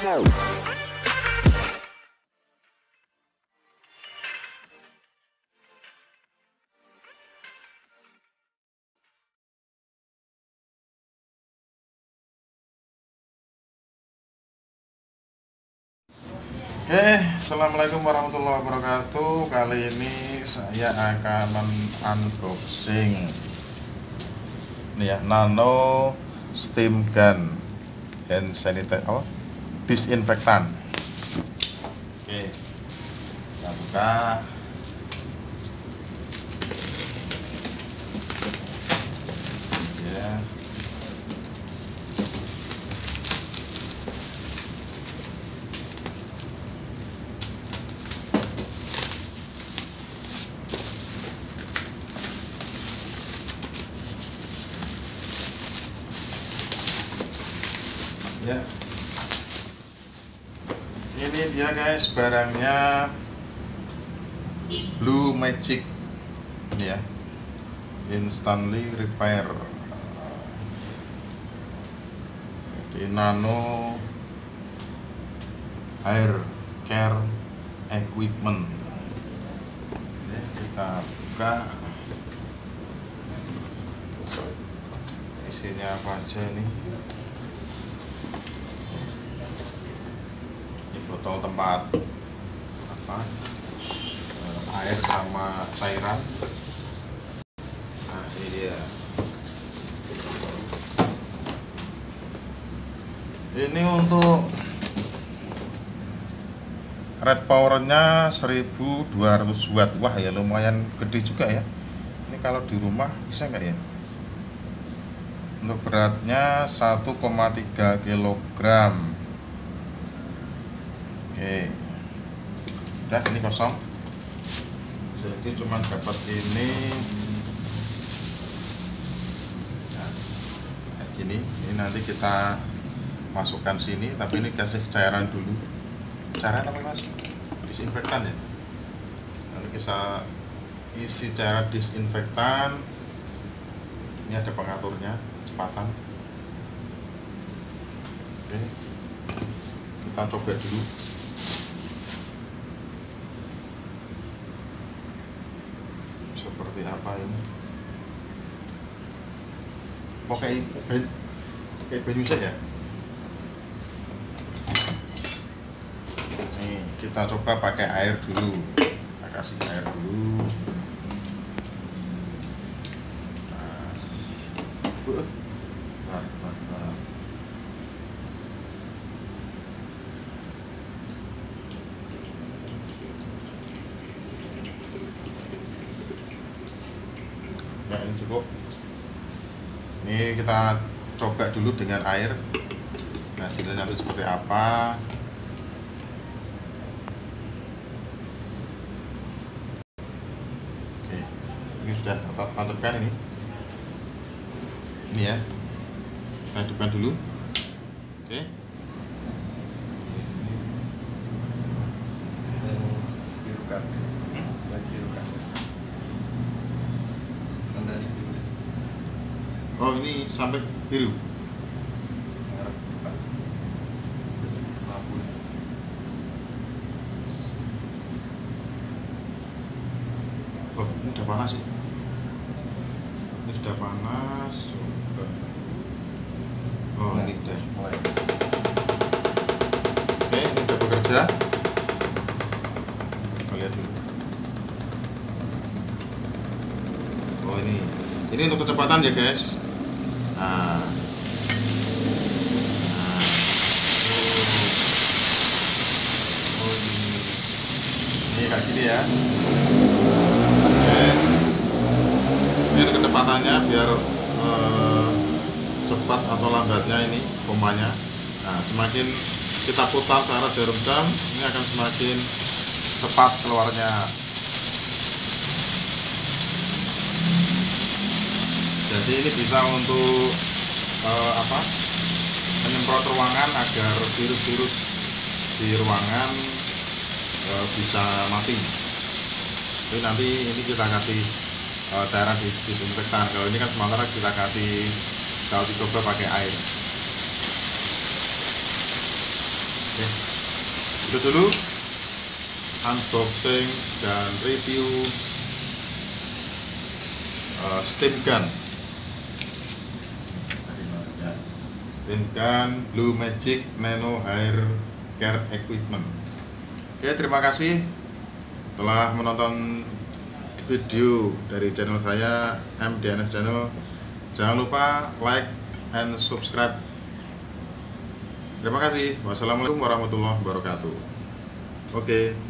Assalamualaikum warahmatullahi wabarakatuh. Kali ini saya akan unboxing ini ya, Nano Steam Gun hand sanitizer, disinfektan. Oke, kita buka. Ya. Ya, ini dia guys, barangnya Blue Magic ini ya, instantly repair di Nano Hair Care Equipment. Oke, kita buka, isinya apa aja ini. Botol tempat air sama cairan. Nah, ini dia. Ini untuk red powernya 1200 watt. Wah ya, lumayan gede juga ya. Ini kalau di rumah bisa nggak ya? Untuk beratnya 1,3 kilogram. Oke, udah, ini kosong. Jadi cuma dapat ini. Nah, kayak gini. Ini nanti kita masukkan sini, tapi ini kasih cairan dulu. Cairan apa mas? Disinfektan ya. Nanti kita isi cairan disinfektan. Ini ada pengaturnya, kecepatan. Oke, kita coba dulu. Seperti apa ini? Pakai baju saya ya. Nih, kita coba pakai air dulu. Kita kasih air dulu. Nah. Ya, ini cukup. Ini kita coba dulu dengan air. Hasilnya nanti seperti apa. Oke, ini sudah kita tancapkan ini. Ini ya, kita hidupkan dulu. Oke. Oh, ini sampai biru. Oh, ini udah panas sih. Ini sudah panas. Oh, ini udah mulai. Oke, ini udah bekerja. Kita lihat dulu. Oh, ini untuk kecepatan ya guys. Nah, ini kayak gini ya. Oke, ini kecepatannya biar cepat atau lambatnya ini pompanya. Nah, semakin kita putar ke arah jarum jam, ini akan semakin cepat keluarnya. Jadi ini bisa untuk menyemprot ruangan agar virus-virus di ruangan bisa mati. Jadi nanti ini kita kasih cairan disinfektan. Kalau ini kan sementara kita kasih, kalau dicoba pakai air. Oke, itu dulu unboxing dan review steam gun. Steam gun Blue Magic Nano Hair Care Equipment. Oke, terima kasih telah menonton video dari channel saya, MDNS Channel. Jangan lupa like and subscribe. Terima kasih. Wassalamualaikum warahmatullahi wabarakatuh. Oke.